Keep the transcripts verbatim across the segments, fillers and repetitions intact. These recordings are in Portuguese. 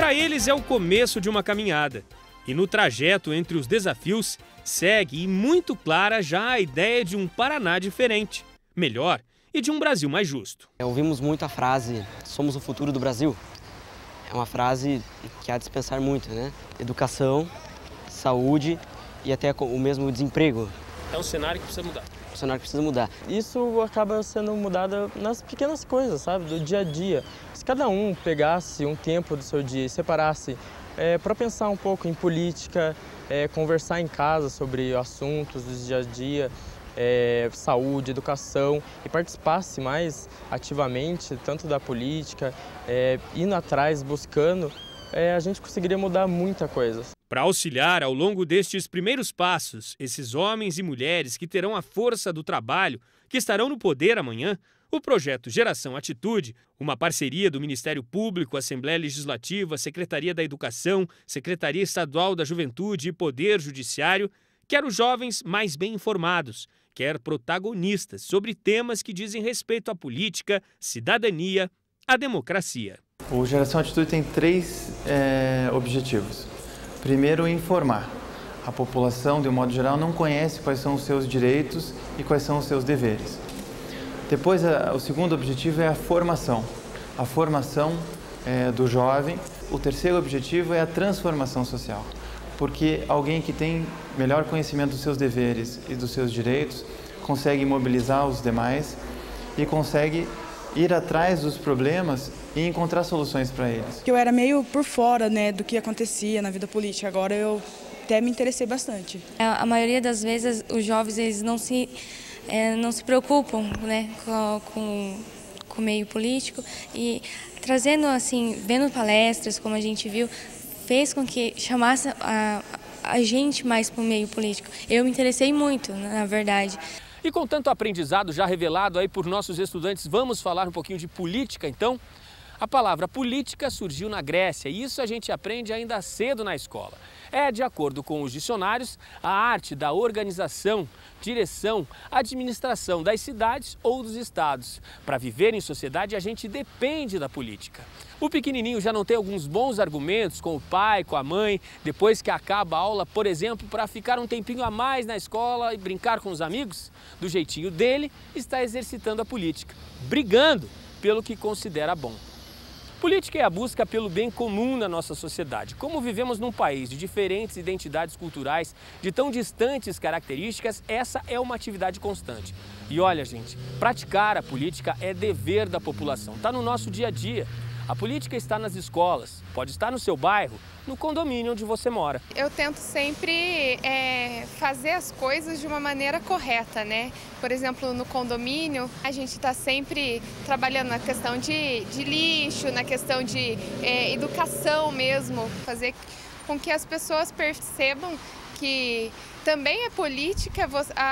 Para eles é o começo de uma caminhada. E no trajeto entre os desafios, segue e muito clara já a ideia de um Paraná diferente, melhor e de um Brasil mais justo. Ouvimos muito a frase, somos o futuro do Brasil. É uma frase que há de se pensar muito, né? Educação, saúde e até o mesmo desemprego. É um cenário que precisa mudar. O cenário precisa mudar. Isso acaba sendo mudado nas pequenas coisas, sabe? Do dia a dia. Se cada um pegasse um tempo do seu dia e separasse é, para pensar um pouco em política, é, conversar em casa sobre assuntos do dia a dia, é, saúde, educação, e participasse mais ativamente, tanto da política, é, indo atrás, buscando, é, a gente conseguiria mudar muita coisa. Para auxiliar ao longo destes primeiros passos, esses homens e mulheres que terão a força do trabalho, que estarão no poder amanhã, o projeto Geração Atitude, uma parceria do Ministério Público, Assembleia Legislativa, Secretaria da Educação, Secretaria Estadual da Juventude e Poder Judiciário, quer os jovens mais bem informados, quer protagonistas sobre temas que dizem respeito à política, cidadania, à democracia. O Geração Atitude tem três é, objetivos. Primeiro, informar. A população, de um modo geral, não conhece quais são os seus direitos e quais são os seus deveres. Depois, a, o segundo objetivo é a formação. A formação é, do jovem. O terceiro objetivo é a transformação social. Porque alguém que tem melhor conhecimento dos seus deveres e dos seus direitos consegue mobilizar os demais e consegue ir atrás dos problemas e encontrar soluções para eles. Eu era meio por fora, né, do que acontecia na vida política, agora eu até me interessei bastante. A maioria das vezes os jovens eles não se, é, não se preocupam, né, com, com, com o meio político, e trazendo assim, vendo palestras como a gente viu, fez com que chamasse a, a gente mais para o meio político. Eu me interessei muito, na verdade. E com tanto aprendizado já revelado aí por nossos estudantes, vamos falar um pouquinho de política, então? A palavra política surgiu na Grécia e isso a gente aprende ainda cedo na escola. É, de acordo com os dicionários, a arte da organização, direção, administração das cidades ou dos estados. Para viver em sociedade, a gente depende da política. O pequenininho já não tem alguns bons argumentos com o pai, com a mãe, depois que acaba a aula, por exemplo, para ficar um tempinho a mais na escola e brincar com os amigos? Do jeitinho dele, está exercitando a política, brigando pelo que considera bom. Política é a busca pelo bem comum na nossa sociedade. Como vivemos num país de diferentes identidades culturais, de tão distantes características, essa é uma atividade constante. E olha, gente, praticar a política é dever da população, está no nosso dia a dia. A política está nas escolas, pode estar no seu bairro, no condomínio onde você mora. Eu tento sempre é, fazer as coisas de uma maneira correta, né? Por exemplo, no condomínio, a gente está sempre trabalhando na questão de, de lixo, na questão de é, educação mesmo, fazer com que as pessoas percebam que também é política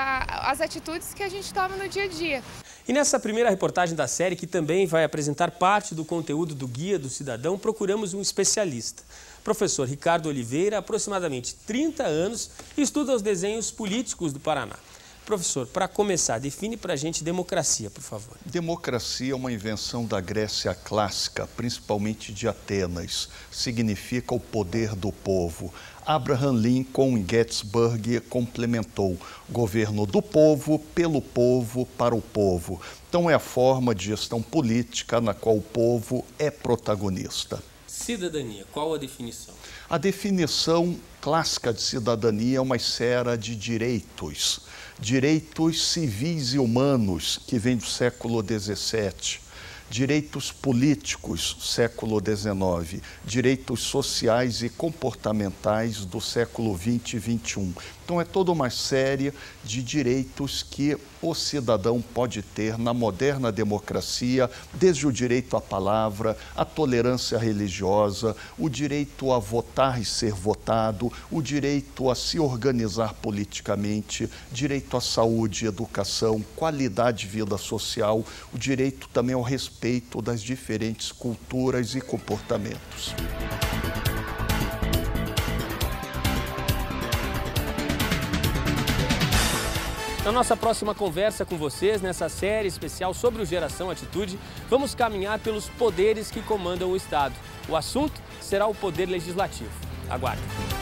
as atitudes que a gente toma no dia a dia. E nessa primeira reportagem da série, que também vai apresentar parte do conteúdo do Guia do Cidadão, procuramos um especialista. Professor Ricardo Oliveira, há aproximadamente trinta anos, estuda os desenhos políticos do Paraná. Professor, para começar, define para a gente democracia, por favor. Democracia é uma invenção da Grécia clássica, principalmente de Atenas. Significa o poder do povo. Abraham Lincoln, em Gettysburg, complementou: governo do povo, pelo povo, para o povo. Então é a forma de gestão política na qual o povo é protagonista. Cidadania, qual a definição? A definição clássica de cidadania é uma esfera de direitos. Direitos civis e humanos, que vem do século dezessete. Direitos políticos, século dezenove. Direitos sociais e comportamentais do século vinte e vinte e um. Então é toda uma série de direitos que o cidadão pode ter na moderna democracia, desde o direito à palavra, a tolerância religiosa, o direito a votar e ser votado, o direito a se organizar politicamente, direito à saúde, educação, qualidade de vida social, o direito também ao respeito das diferentes culturas e comportamentos. Na nossa próxima conversa com vocês, nessa série especial sobre o Geração Atitude, vamos caminhar pelos poderes que comandam o Estado. O assunto será o poder legislativo. Aguardem.